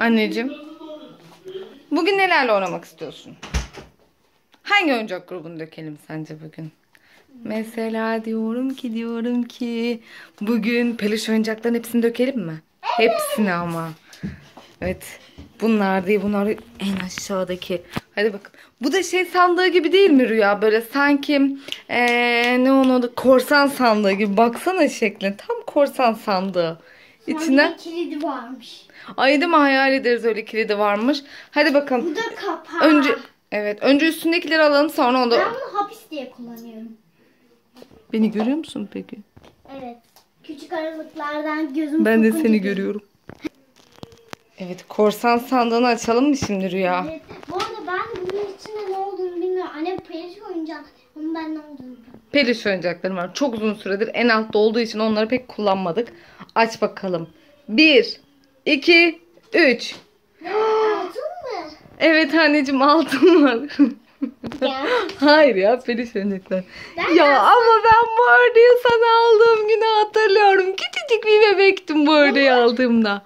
Anneciğim, bugün nelerle oynamak istiyorsun? Hangi oyuncak grubunu dökelim sence bugün? Mesela diyorum ki bugün peluş oyuncakların hepsini dökelim mi? Hepsini ama. Evet. Bunlar değil, bunlar en aşağıdaki. Hadi bakın. Bu da şey sandığı gibi değil mi Rüya? Böyle sanki ne onun adı? Korsan sandığı gibi. Baksana şekline. Tam korsan sandığı. İçine kilidi varmış. Ay değil mi? Hayal ederiz öyle kilidi varmış. Hadi bakalım. Bu da kapağı. Önce üstündekileri alalım, sonra onu da... Ben bunu hapis diye kullanıyorum. Beni görüyor musun peki? Evet. Küçük aralıklardan gözüm Ben de sokunca seni görüyorum. Evet, korsan sandığını açalım mı şimdi Rüya? Evet. Bu arada ben bunun içinde ne olduğunu bilmiyorum. Annem peluş oyuncak. Bunun ben ne olduğunu bilmiyorum. Peluş oyuncaklarım var. Çok uzun süredir en altta olduğu için onları pek kullanmadık. Aç bakalım. 1, 2, 3. Altın mı? Evet anneciğim, altın var. Ya. Hayır ya, peluş oyuncaklar. Ben Ya de- ama ben bu ördeği sana aldığım günü hatırlıyorum. Küçücük bir bebektim bu ördeği aldığımda.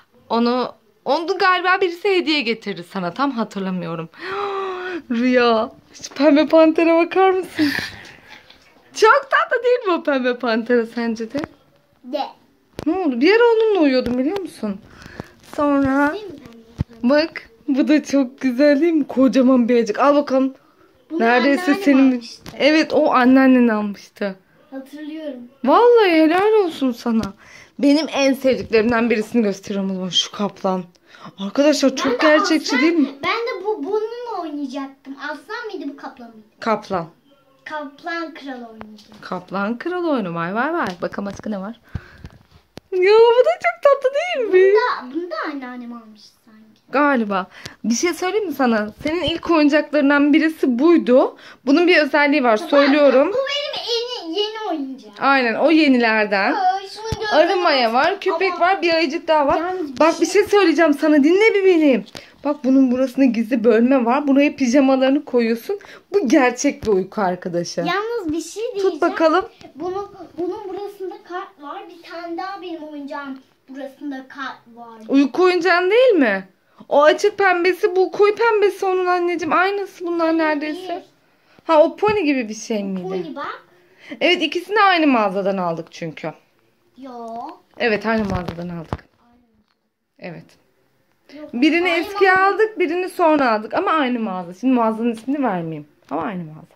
Onu galiba birisi hediye getirdi sana. Tam hatırlamıyorum. Rüya, şu pembe pantere bakar mısın? Çok tatlı değil mi o pembe pantera sence de? De. Ne oldu? Bir ara onunla uyuyordum biliyor musun? Sonra Değil mi ben de? bak, bu da çok güzel değil mi? Kocaman bir ayıcık. Al bakalım. Bunu Neredeyse anneannem senin... almıştı. Evet, o anneannen almıştı. Hatırlıyorum. Vallahi helal olsun sana. Benim en sevdiklerimden birisini gösteriyorum o zaman, şu kaplan. Arkadaşlar çok Ben de gerçekçi aslan- değil mi? Ben de bununla oynayacaktım. Aslan mıydı bu kaplan mıydı? Kaplan. Kaplan kral oynayacaktım. Kaplan kral oyunu, vay vay vay. Bakalım başka ne var? Ya bu da çok tatlı değil mi? Bunu da anneannem almış sanki. Galiba. Bir şey söyleyeyim mi sana? Senin ilk oyuncaklarından birisi buydu. Bunun bir özelliği var, söylüyorum. Bu benim yeni oyuncağım. Aynen, o yenilerden. Şunun gözleri Arı maya var, köpek Ama- var, bir ayıcık daha var. Yalnız Bak bir şey söyleyeceğim sana, dinle bir beni. Bak, bunun burasında gizli bölme var. Buraya pijamalarını koyuyorsun. Bu gerçek bir uyku arkadaşı. Yalnız bir şey diyeceğim. Tut bakalım. Bunun burasında kart var. Bir tane daha benim oyuncağım burasında kart var. Uyku oyuncağın değil mi? O açık pembesi, bu koyu pembesi onun anneciğim. Aynısı bunlar neredeyse. Ha, o pony gibi bir şey miydi? Pony bak. Evet, ikisini aynı mağazadan aldık çünkü. Yo. Evet, aynı mağazadan aldık. Evet. Yok, Birini aynı eskiye mağaza. aldık, birini sonra aldık ama aynı mağaza. Şimdi mağazanın ismini vermeyeyim ama aynı mağaza.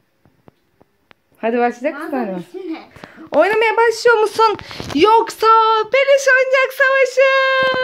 Hadi başlayacak mısın? Mağazanın Hadi. ismi ne? Oynamaya başlıyor musun? Yoksa peluş oyuncak savaşı.